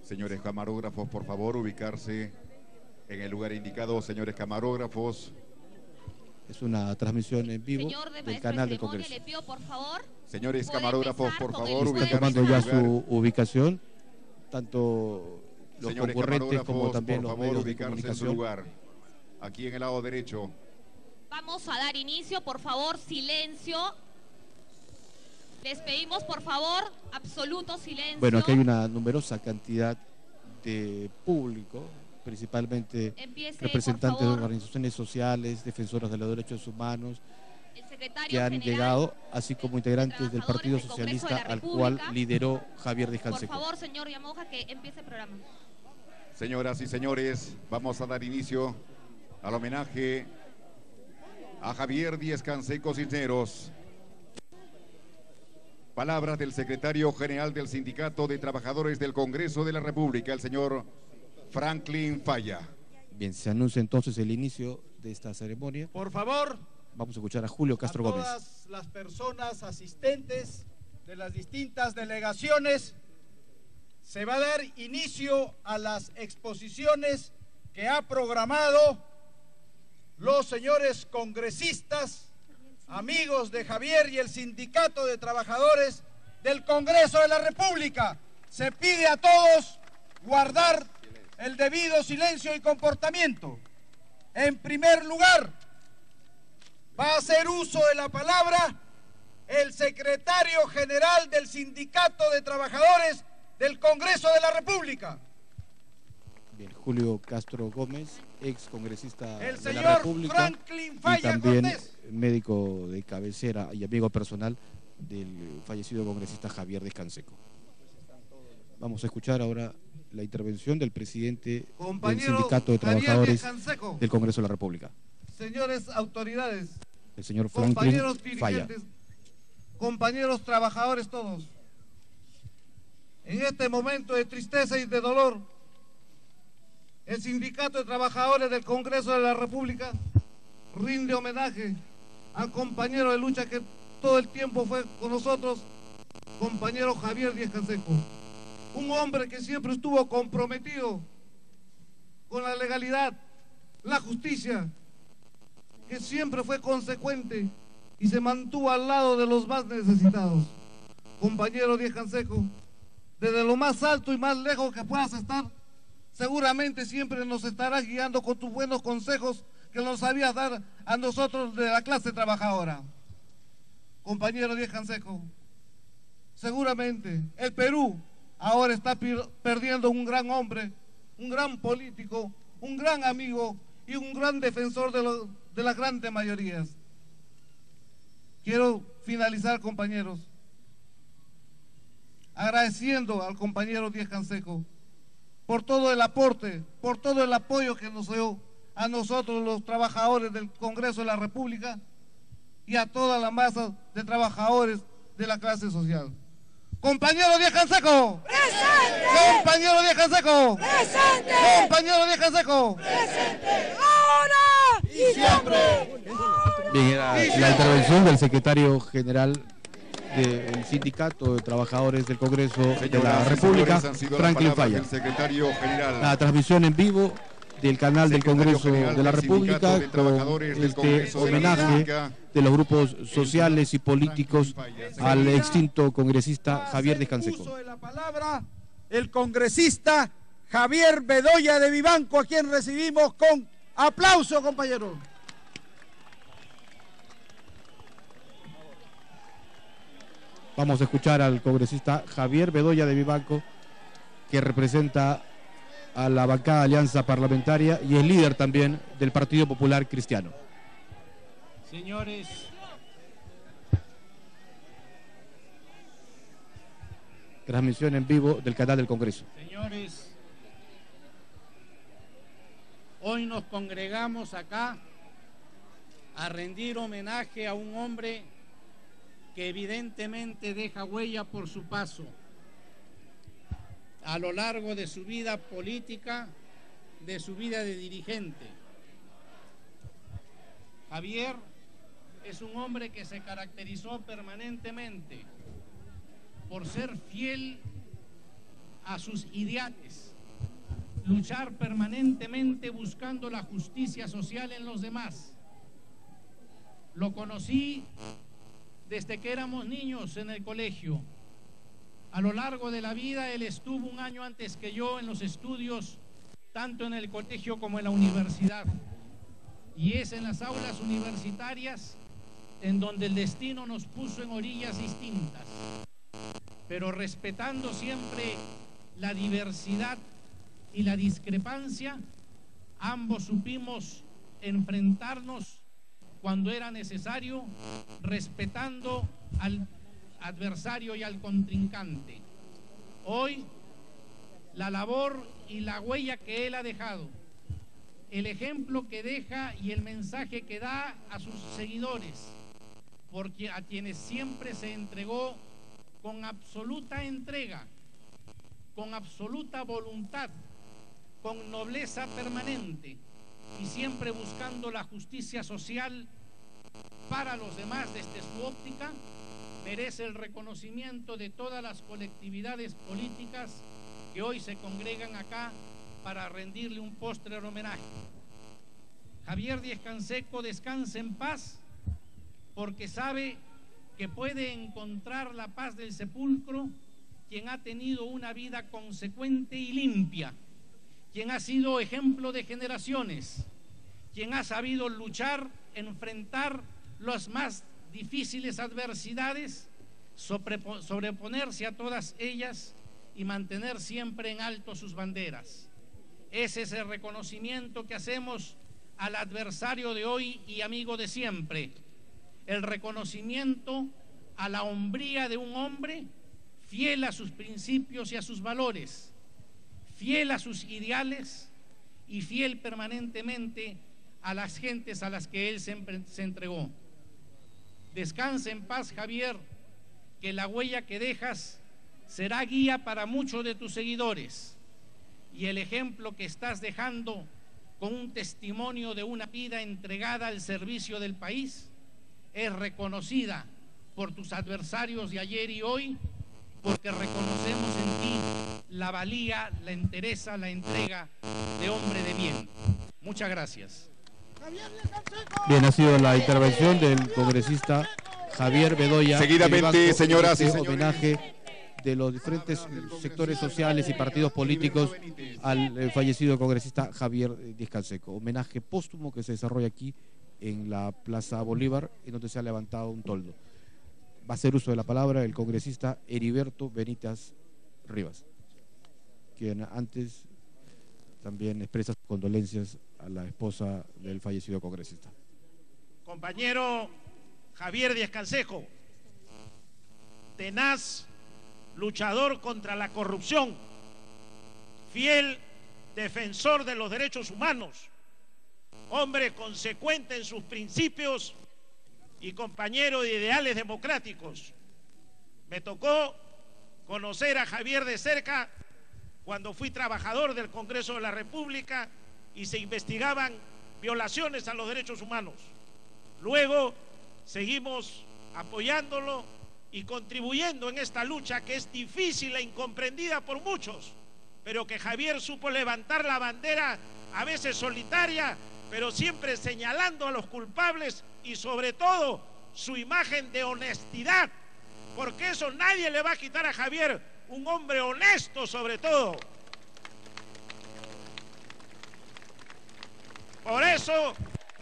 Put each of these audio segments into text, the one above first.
Señores camarógrafos, por favor, ubicarse en el lugar indicado. Señores camarógrafos. Es una transmisión en vivo del canal del Congreso. Le pido, por favor, señores camarógrafos, por favor, está tomando ya su ubicación, tanto los concurrentes como también los medios de comunicación. En su lugar, aquí en el lado derecho. Vamos a dar inicio, por favor, silencio. Les pedimos, por favor, absoluto silencio. Bueno, aquí hay una numerosa cantidad de público, principalmente representantes de organizaciones sociales, defensoras de los derechos humanos, que han llegado, así como integrantes del Partido Socialista, al cual lideró Javier Díaz Canseco. Por favor, señor Yamoja, que empiece el programa. Señoras y señores, vamos a dar inicio al homenaje a Javier Díaz Canseco Cisneros. Palabras del secretario general del Sindicato de Trabajadores del Congreso de la República, el señor Franklin Falla. Bien, se anuncia entonces el inicio de esta ceremonia. Por favor, vamos a escuchar a Julio Castro Gómez. A todas las personas asistentes de las distintas delegaciones, se va a dar inicio a las exposiciones que ha programado los señores congresistas, amigos de Javier y el Sindicato de Trabajadores del Congreso de la República. Se pide a todos guardar el debido silencio y comportamiento. En primer lugar, va a hacer uso de la palabra el secretario general del Sindicato de Trabajadores del Congreso de la República. Bien, Julio Castro Gómez, ex congresista de la República Franklin Falla y también Cortés, médico de cabecera y amigo personal del fallecido congresista Javier Díaz Canseco. Vamos a escuchar ahora la intervención del presidente del Sindicato de Trabajadores del Congreso de la República. Señores autoridades, el señor Franklin Falla. Compañeros trabajadores todos, en este momento de tristeza y de dolor, el Sindicato de Trabajadores del Congreso de la República rinde homenaje al compañero de lucha que todo el tiempo fue con nosotros, compañero Javier Díaz Canseco. Un hombre que siempre estuvo comprometido con la legalidad, la justicia, que siempre fue consecuente y se mantuvo al lado de los más necesitados. Compañero Díaz Canseco, desde lo más alto y más lejos que puedas estar, seguramente siempre nos estarás guiando con tus buenos consejos que nos sabías dar a nosotros de la clase trabajadora. Compañero Díaz Canseco, seguramente el Perú ahora está perdiendo un gran hombre, un gran político, un gran amigo y un gran defensor de las grandes mayorías. Quiero finalizar, compañeros, agradeciendo al compañero Díaz Canseco por todo el aporte, por todo el apoyo que nos dio a nosotros los trabajadores del Congreso de la República y a toda la masa de trabajadores de la clase social. ¡Compañero Díaz Canseco! ¡Presente! ¡Compañero Díaz Canseco! ¡Presente! ¡Compañero Díaz Canseco! ¡Presente! ¡Ahora y siempre! Bien, era la intervención del secretario general del Sindicato de Trabajadores del Congreso de la República, Franklin Falla. La transmisión en vivo del canal del Congreso de la República con este homenaje de los grupos sociales y políticos al extinto congresista Javier Díaz Canseco. Uso de la palabra el congresista Javier Bedoya de Vivanco, a quien recibimos con aplauso, compañero. Vamos a escuchar al congresista Javier Bedoya de Vivanco, que representa a la bancada de Alianza Parlamentaria y es líder también del Partido Popular Cristiano. Señores, transmisión en vivo del canal del Congreso. Señores, hoy nos congregamos acá a rendir homenaje a un hombre que evidentemente deja huella por su paso a lo largo de su vida política, de su vida de dirigente. Javier es un hombre que se caracterizó permanentemente por ser fiel a sus ideales, luchar permanentemente buscando la justicia social en los demás. Lo conocí desde que éramos niños en el colegio. A lo largo de la vida, él estuvo un año antes que yo en los estudios, tanto en el colegio como en la universidad. Y es en las aulas universitarias en donde el destino nos puso en orillas distintas, pero respetando siempre la diversidad y la discrepancia, ambos supimos enfrentarnos cuando era necesario, respetando al adversario y al contrincante. Hoy, la labor y la huella que él ha dejado, el ejemplo que deja y el mensaje que da a sus seguidores, porque a quienes siempre se entregó con absoluta entrega, con absoluta voluntad, con nobleza permanente y siempre buscando la justicia social para los demás desde su óptica, merece el reconocimiento de todas las colectividades políticas que hoy se congregan acá para rendirle un póstrer homenaje. Javier Díez-Canseco descansa en paz porque sabe que puede encontrar la paz del sepulcro quien ha tenido una vida consecuente y limpia, quien ha sido ejemplo de generaciones, quien ha sabido luchar, enfrentar las más difíciles adversidades, sobreponerse a todas ellas y mantener siempre en alto sus banderas. Ese es el reconocimiento que hacemos al adversario de hoy y amigo de siempre, el reconocimiento a la hombría de un hombre fiel a sus principios y a sus valores, fiel a sus ideales y fiel permanentemente a las gentes a las que él se entregó. Descansa en paz, Javier, que la huella que dejas será guía para muchos de tus seguidores y el ejemplo que estás dejando con un testimonio de una vida entregada al servicio del país es reconocida por tus adversarios de ayer y hoy, porque reconocemos en ti la valía, la entereza, la entrega de hombre de bien. Muchas gracias. Bien, ha sido la intervención del congresista Javier Bedoya. Seguidamente, señoras y señores, homenaje de los diferentes sectores sociales y partidos políticos al fallecido congresista Javier Díez-Canseco. Homenaje póstumo que se desarrolla aquí en la Plaza Bolívar, en donde se ha levantado un toldo. Va a hacer uso de la palabra el congresista Heriberto Benítez Rivas, quien antes también expresa sus condolencias a la esposa del fallecido congresista. Compañero Javier Díez-Canseco, tenaz luchador contra la corrupción, fiel defensor de los derechos humanos, hombre consecuente en sus principios y compañero de ideales democráticos. Me tocó conocer a Javier de cerca cuando fui trabajador del Congreso de la República y se investigaban violaciones a los derechos humanos. Luego seguimos apoyándolo y contribuyendo en esta lucha que es difícil e incomprendida por muchos, pero que Javier supo levantar la bandera, a veces solitaria, pero siempre señalando a los culpables y sobre todo su imagen de honestidad, porque eso nadie le va a quitar a Javier, un hombre honesto sobre todo. Por eso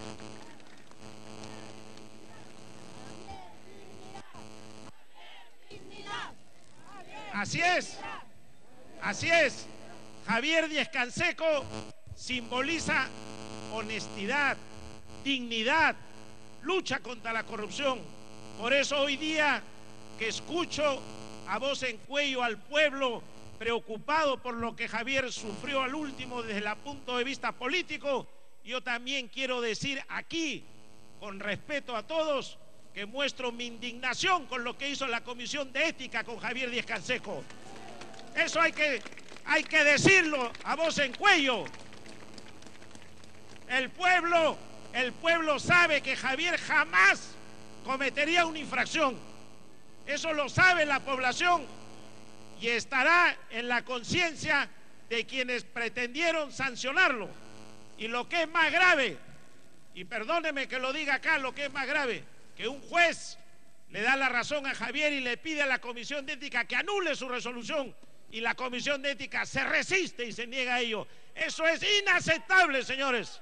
así es, Javier Díez-Canseco simboliza honestidad, dignidad, lucha contra la corrupción. Por eso hoy día que escucho a voz en cuello al pueblo preocupado por lo que Javier sufrió al último desde el punto de vista político, yo también quiero decir aquí, con respeto a todos, que muestro mi indignación con lo que hizo la Comisión de Ética con Javier Díez-Canseco. Eso hay que decirlo a voz en cuello. El pueblo sabe que Javier jamás cometería una infracción. Eso lo sabe la población. y estará en la conciencia de quienes pretendieron sancionarlo. Y lo que es más grave, y perdóneme que lo diga acá, lo que es más grave, que un juez le da la razón a Javier y le pide a la Comisión de Ética que anule su resolución, y la Comisión de Ética se resiste y se niega a ello. Eso es inaceptable, señores.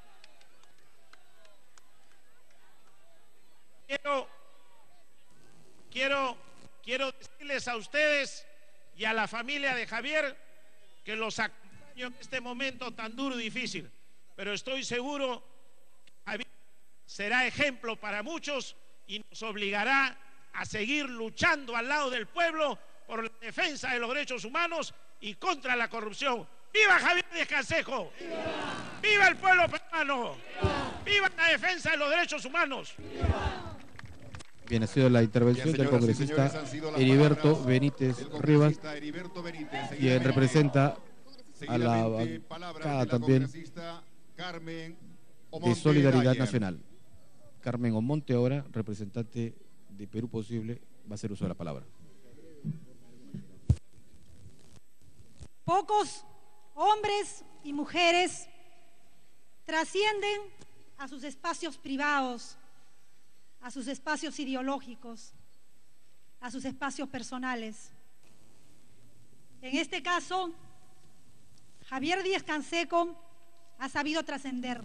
Quiero decirles a ustedes y a la familia de Javier que los acompaño en este momento tan duro y difícil, pero estoy seguro que Javier será ejemplo para muchos y nos obligará a seguir luchando al lado del pueblo por la defensa de los derechos humanos y contra la corrupción. ¡Viva Javier Díaz Canseco! ¡Viva! ¡Viva el pueblo peruano! ¡Viva la defensa de los derechos humanos! Bien, ha sido la intervención del congresista Heriberto Benítez Rivas, quien representa a la bancada también de Solidaridad Nacional. Carmen Omonte, ahora representante de Perú Posible, va a hacer uso de la palabra. Pocos hombres y mujeres trascienden a sus espacios privados, a sus espacios ideológicos, a sus espacios personales. En este caso, Javier Díaz Canseco ha sabido trascender.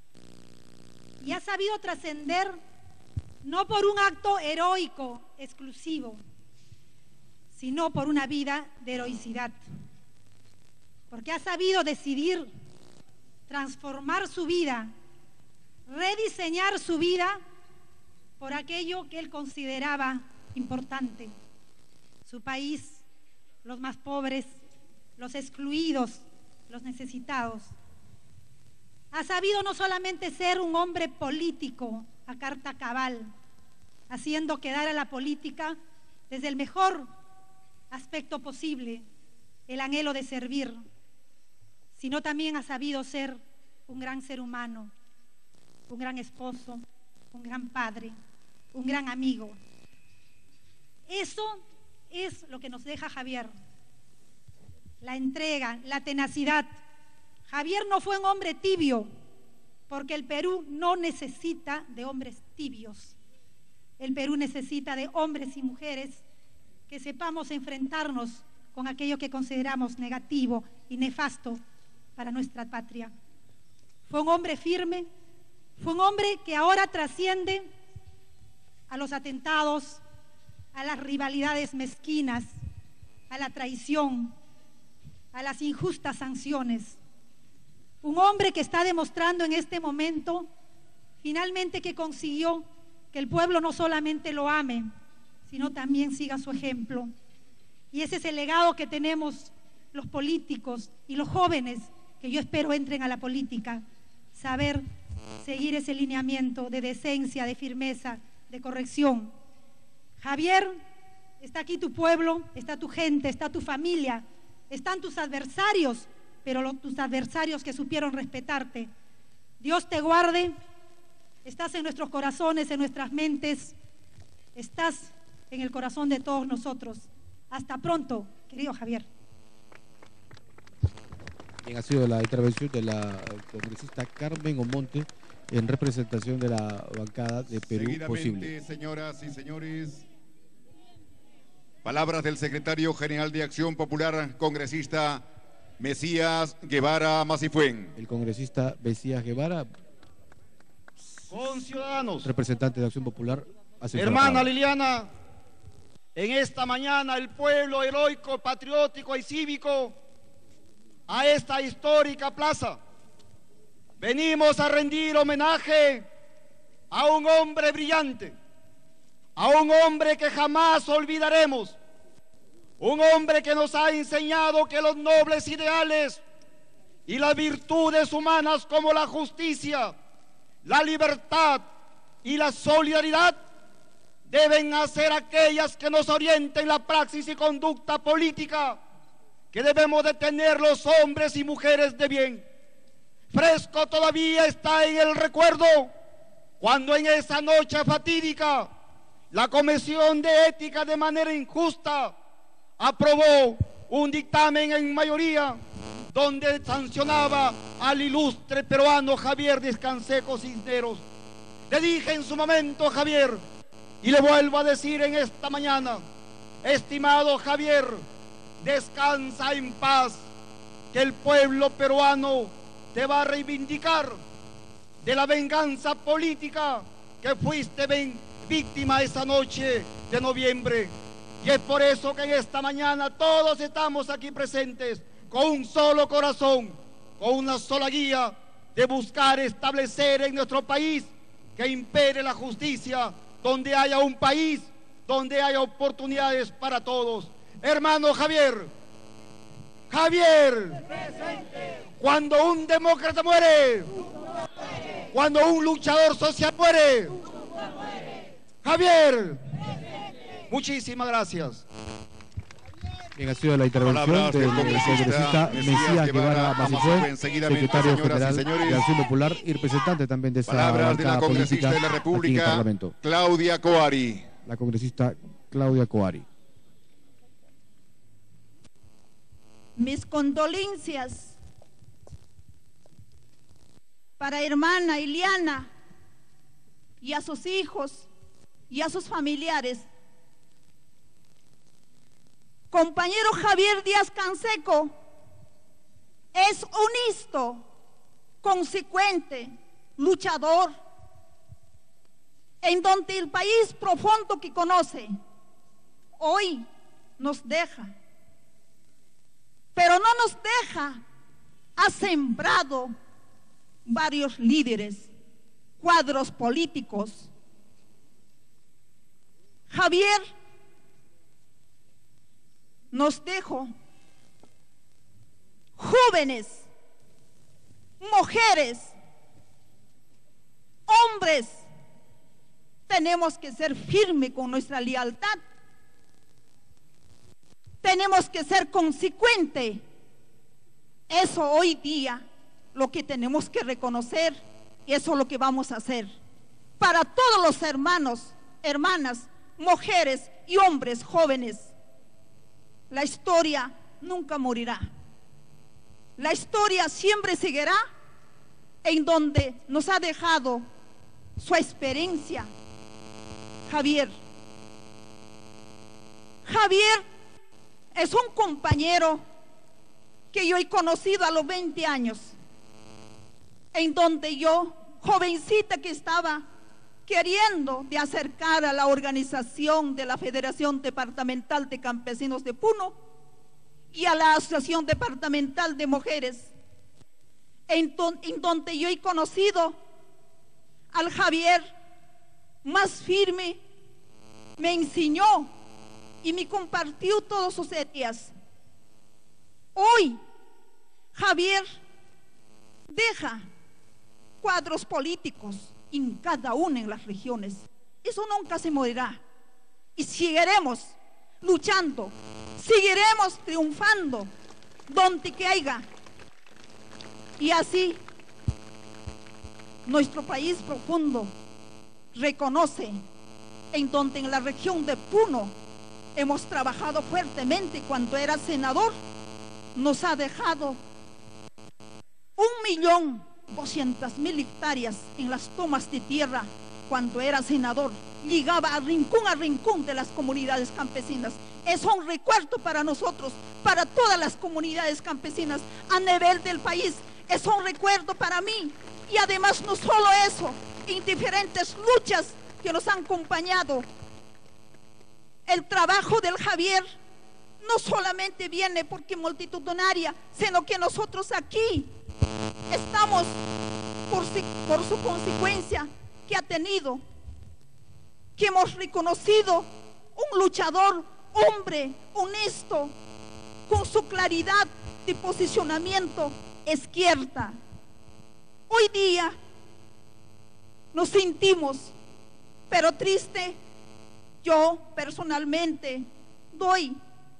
Y ha sabido trascender no por un acto heroico exclusivo, sino por una vida de heroicidad. Porque ha sabido decidir transformar su vida, rediseñar su vida por aquello que él consideraba importante. Su país, los más pobres, los excluidos, los necesitados. Ha sabido no solamente ser un hombre político a carta cabal, haciendo quedar a la política desde el mejor aspecto posible, el anhelo de servir, sino también ha sabido ser un gran ser humano, un gran esposo, un gran padre, un gran amigo. Eso es lo que nos deja Javier, la entrega, la tenacidad. Javier no fue un hombre tibio, porque el Perú no necesita de hombres tibios. El Perú necesita de hombres y mujeres que sepamos enfrentarnos con aquello que consideramos negativo y nefasto para nuestra patria. Fue un hombre firme, fue un hombre que ahora trasciende a los atentados, a las rivalidades mezquinas, a la traición, a las injustas sanciones. Un hombre que está demostrando en este momento finalmente que consiguió que el pueblo no solamente lo ame, sino también siga su ejemplo. Y ese es el legado que tenemos los políticos y los jóvenes que yo espero entren a la política, saber seguir ese lineamiento de decencia, de firmeza, de corrección. Javier, está aquí tu pueblo, está tu gente, está tu familia, están tus adversarios, pero tus adversarios que supieron respetarte. Dios te guarde, estás en nuestros corazones, en nuestras mentes, estás en el corazón de todos nosotros. Hasta pronto, querido Javier. Bien, ha sido la intervención de la congresista Carmen Omonte en representación de la bancada de Perú Posible. Señoras y señores, palabras del secretario general de Acción Popular, congresista Mesías Guevara Masifuen. El congresista Mesías Guevara, conciudadanos, representante de Acción Popular. Hermana Liliana, en esta mañana el pueblo heroico, patriótico y cívico a esta histórica plaza venimos a rendir homenaje a un hombre brillante, a un hombre que jamás olvidaremos, un hombre que nos ha enseñado que los nobles ideales y las virtudes humanas como la justicia, la libertad y la solidaridad deben ser aquellas que nos orienten la praxis y conducta política que debemos de tener los hombres y mujeres de bien. Fresco todavía está en el recuerdo cuando en esa noche fatídica la Comisión de Ética de manera injusta aprobó un dictamen en mayoría donde sancionaba al ilustre peruano Javier Díaz Canseco Cisneros. Le dije en su momento a Javier, y le vuelvo a decir en esta mañana: estimado Javier, descansa en paz, que el pueblo peruano te va a reivindicar de la venganza política que fuiste víctima esa noche de noviembre. Y es por eso que en esta mañana todos estamos aquí presentes con un solo corazón, con una sola guía de buscar establecer en nuestro país que impere la justicia, donde haya un país, donde haya oportunidades para todos. Hermano Javier, cuando un demócrata muere, cuando un luchador social muere, Javier, muchísimas gracias. Bien, ha sido la intervención del congresista Mesías Guevara Masifue, secretario general de Acción Popular y representante también de esa palabras de la congresista de la República, Claudia Coari. La congresista Claudia Coari. Mis condolencias para hermana Iliana y a sus hijos y a sus familiares. Compañero Javier Díaz Canseco es honesto, consecuente, luchador, en donde el país profundo que conoce hoy nos deja, pero no nos deja. Ha sembrado varios líderes, cuadros políticos. Javier nos dejó jóvenes, mujeres, hombres. Tenemos que ser firmes con nuestra lealtad. Tenemos que ser consecuentes. Eso hoy día lo que tenemos que reconocer, y eso es lo que vamos a hacer para todos los hermanos, hermanas, mujeres y hombres jóvenes. La historia nunca morirá. La historia siempre seguirá en donde nos ha dejado su experiencia Javier. Javier es un compañero que yo he conocido a los 20 años, en donde yo, jovencita que estaba queriendo de acercar a la organización de la Federación Departamental de Campesinos de Puno y a la Asociación Departamental de Mujeres, en donde yo he conocido al Javier más firme, me enseñó y me compartió todos sus ideas. Hoy Javier deja cuadros políticos en cada una de las regiones. Eso nunca se morirá. Y seguiremos luchando, seguiremos triunfando donde que haya. Y así nuestro país profundo reconoce en donde en la región de Puno hemos trabajado fuertemente. Cuando era senador nos ha dejado 1.200.000 hectáreas en las tomas de tierra. Cuando era senador llegaba a rincón de las comunidades campesinas. Es un recuerdo para nosotros, para todas las comunidades campesinas a nivel del país. Es un recuerdo para mí. Y además no solo eso, en diferentes luchas que nos han acompañado. El trabajo del Javier no solamente viene porque multitudinaria, sino que nosotros aquí estamos por su consecuencia que ha tenido, que hemos reconocido un luchador, hombre, honesto, con su claridad de posicionamiento izquierda. Hoy día nos sentimos, pero triste. Yo personalmente doy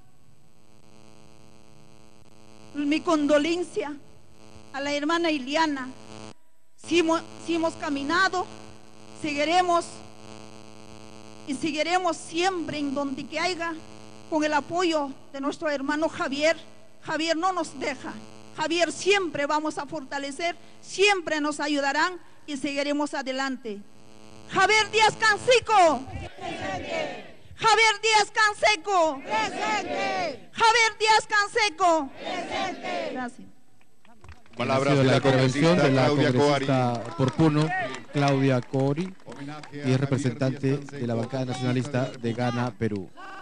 mi condolencia a la hermana Iliana. Si hemos caminado, seguiremos y seguiremos siempre en donde que haya con el apoyo de nuestro hermano Javier. Javier no nos deja. Javier siempre vamos a fortalecer, siempre nos ayudarán y seguiremos adelante. Javier Díaz Canseco. Presente. Javier Díaz Canseco. Presente. Javier Díaz Canseco. Presente. Gracias. Palabras de la intervención de la congresista por Puno, Claudia Cori, y es representante de la bancada nacionalista de Gana, Perú.